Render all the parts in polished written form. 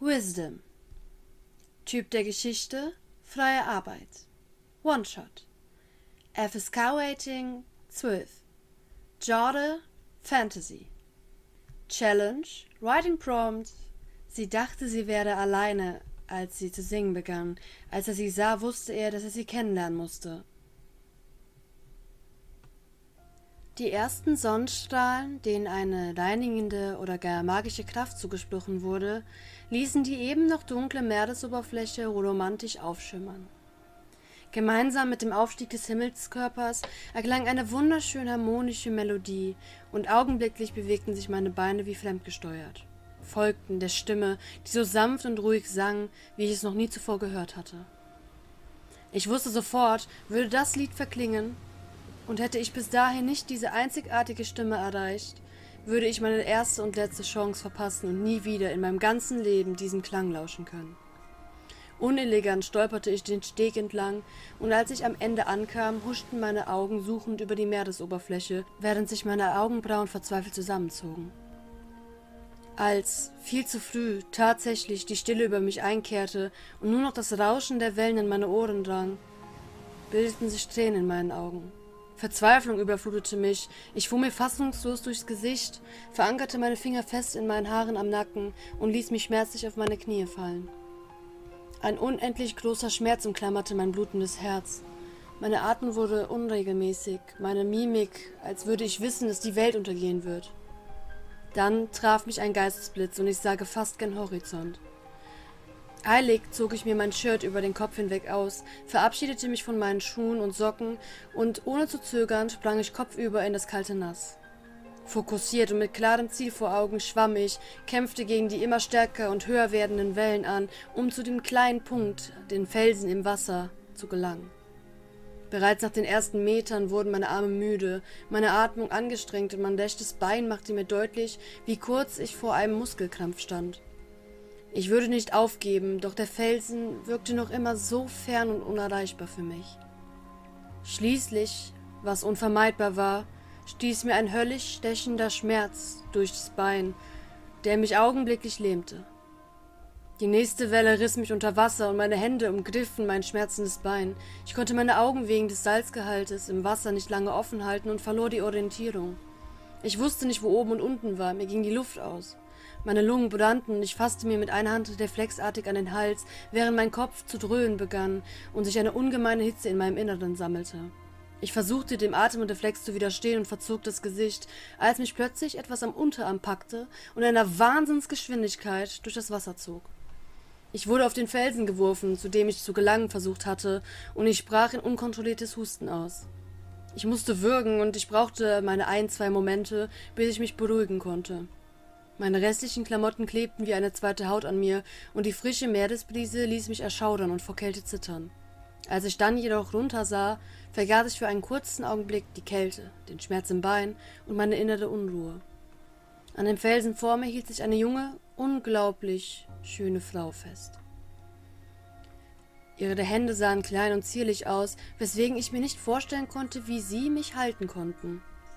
Wisdom. Typ der Geschichte: freie Arbeit. One-Shot. FSK-Rating 12. Genre: Fantasy. Challenge: Writing Prompt: Sie dachte, sie werde alleine, als sie zu singen begann. Als er sie sah, wusste er, dass er sie kennenlernen musste. Die ersten Sonnenstrahlen, denen eine reinigende oder gar magische Kraft zugesprochen wurde, ließen die eben noch dunkle Meeresoberfläche romantisch aufschimmern. Gemeinsam mit dem Aufstieg des Himmelskörpers erklang eine wunderschön harmonische Melodie, und augenblicklich bewegten sich meine Beine wie fremdgesteuert, folgten der Stimme, die so sanft und ruhig sang, wie ich es noch nie zuvor gehört hatte. Ich wusste sofort, würde das Lied verklingen, und hätte ich bis dahin nicht diese einzigartige Stimme erreicht, würde ich meine erste und letzte Chance verpassen und nie wieder in meinem ganzen Leben diesem Klang lauschen können. Unelegant stolperte ich den Steg entlang, und als ich am Ende ankam, huschten meine Augen suchend über die Meeresoberfläche, während sich meine Augenbrauen verzweifelt zusammenzogen. Als, viel zu früh, tatsächlich die Stille über mich einkehrte und nur noch das Rauschen der Wellen in meine Ohren drang, bildeten sich Tränen in meinen Augen. Verzweiflung überflutete mich, ich fuhr mir fassungslos durchs Gesicht, verankerte meine Finger fest in meinen Haaren am Nacken und ließ mich schmerzlich auf meine Knie fallen. Ein unendlich großer Schmerz umklammerte mein blutendes Herz. Meine Atmung wurde unregelmäßig, meine Mimik, als würde ich wissen, dass die Welt untergehen wird. Dann traf mich ein Geistesblitz und ich sah gefasst gen Horizont. Eilig zog ich mir mein Shirt über den Kopf hinweg aus, verabschiedete mich von meinen Schuhen und Socken und ohne zu zögern sprang ich kopfüber in das kalte Nass. Fokussiert und mit klarem Ziel vor Augen schwamm ich, kämpfte gegen die immer stärker und höher werdenden Wellen an, um zu dem kleinen Punkt, den Felsen im Wasser, zu gelangen. Bereits nach den ersten Metern wurden meine Arme müde, meine Atmung angestrengt und mein rechtes Bein machte mir deutlich, wie kurz ich vor einem Muskelkrampf stand. Ich würde nicht aufgeben, doch der Felsen wirkte noch immer so fern und unerreichbar für mich. Schließlich, was unvermeidbar war, stieß mir ein höllisch stechender Schmerz durch das Bein, der mich augenblicklich lähmte. Die nächste Welle riss mich unter Wasser und meine Hände umgriffen mein schmerzendes Bein. Ich konnte meine Augen wegen des Salzgehaltes im Wasser nicht lange offen halten und verlor die Orientierung. Ich wusste nicht, wo oben und unten war, mir ging die Luft aus. Meine Lungen brannten und ich fasste mir mit einer Hand reflexartig an den Hals, während mein Kopf zu dröhnen begann und sich eine ungemeine Hitze in meinem Inneren sammelte. Ich versuchte, dem Atemreflex zu widerstehen und verzog das Gesicht, als mich plötzlich etwas am Unterarm packte und in einer Wahnsinnsgeschwindigkeit durch das Wasser zog. Ich wurde auf den Felsen geworfen, zu dem ich zu gelangen versucht hatte, und ich brach in unkontrolliertes Husten aus. Ich musste würgen und ich brauchte meine 1-2 Momente, bis ich mich beruhigen konnte. Meine restlichen Klamotten klebten wie eine zweite Haut an mir, und die frische Meeresbrise ließ mich erschaudern und vor Kälte zittern. Als ich dann jedoch runtersah, vergaß ich für einen kurzen Augenblick die Kälte, den Schmerz im Bein und meine innere Unruhe. An dem Felsen vor mir hielt sich eine junge, unglaublich schöne Frau fest. Ihre Hände sahen klein und zierlich aus, weswegen ich mir nicht vorstellen konnte, wie sie mich halten konnten.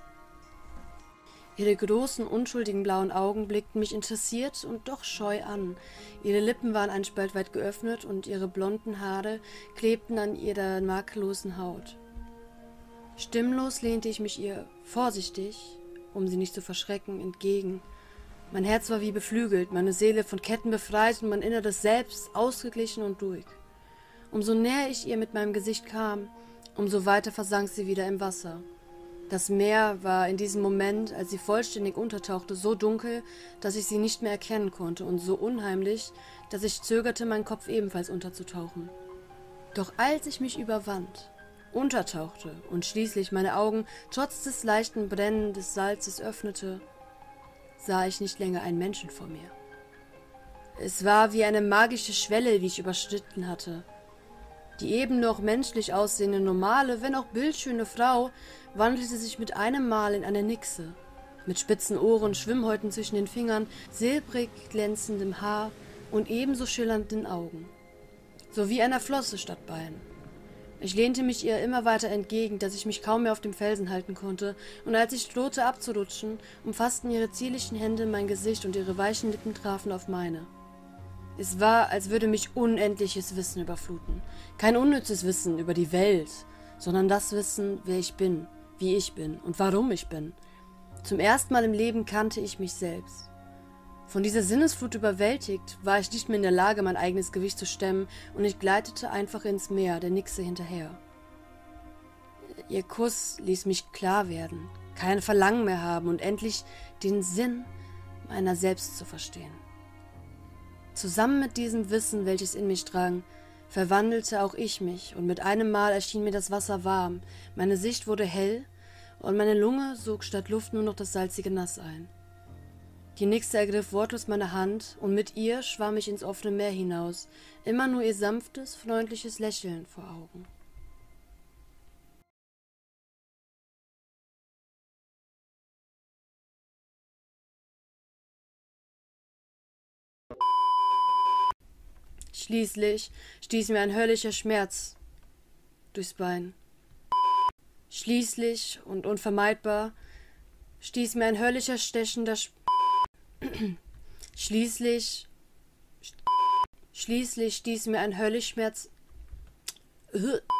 Ihre großen, unschuldigen blauen Augen blickten mich interessiert und doch scheu an. Ihre Lippen waren einen Spalt weit geöffnet und ihre blonden Haare klebten an ihrer makellosen Haut. Stimmlos lehnte ich mich ihr vorsichtig, um sie nicht zu verschrecken, entgegen. Mein Herz war wie beflügelt, meine Seele von Ketten befreit und mein inneres Selbst ausgeglichen und ruhig. Umso näher ich ihr mit meinem Gesicht kam, umso weiter versank sie wieder im Wasser. Das Meer war in diesem Moment, als sie vollständig untertauchte, so dunkel, dass ich sie nicht mehr erkennen konnte, und so unheimlich, dass ich zögerte, meinen Kopf ebenfalls unterzutauchen. Doch als ich mich überwand, untertauchte und schließlich meine Augen trotz des leichten Brennen des Salzes öffnete, sah ich nicht länger einen Menschen vor mir. Es war wie eine magische Schwelle, die ich überschritten hatte. Die eben noch menschlich aussehende, normale, wenn auch bildschöne Frau wandelte sich mit einem Mal in eine Nixe, mit spitzen Ohren, Schwimmhäuten zwischen den Fingern, silbrig glänzendem Haar und ebenso schillernden Augen, sowie einer Flosse statt Beinen. Ich lehnte mich ihr immer weiter entgegen, dass ich mich kaum mehr auf dem Felsen halten konnte, und als ich drohte abzurutschen, umfassten ihre zierlichen Hände mein Gesicht und ihre weichen Lippen trafen auf meine. Es war, als würde mich unendliches Wissen überfluten. Kein unnützes Wissen über die Welt, sondern das Wissen, wer ich bin, wie ich bin und warum ich bin. Zum ersten Mal im Leben kannte ich mich selbst. Von dieser Sinnesflut überwältigt, war ich nicht mehr in der Lage, mein eigenes Gewicht zu stemmen, und ich gleitete einfach ins Meer der Nixe hinterher. Ihr Kuss ließ mich klar werden, kein Verlangen mehr haben und endlich den Sinn meiner selbst zu verstehen. Zusammen mit diesem Wissen, welches in mich drang, verwandelte auch ich mich, und mit einem Mal erschien mir das Wasser warm, meine Sicht wurde hell, und meine Lunge sog statt Luft nur noch das salzige Nass ein. Die Nixe ergriff wortlos meine Hand, und mit ihr schwamm ich ins offene Meer hinaus, immer nur ihr sanftes, freundliches Lächeln vor Augen. Schließlich stieß mir ein höllischer Schmerz durchs Bein. Schließlich und unvermeidbar stieß mir ein höllischer stechender Schließlich stieß mir ein höllisch Schmerz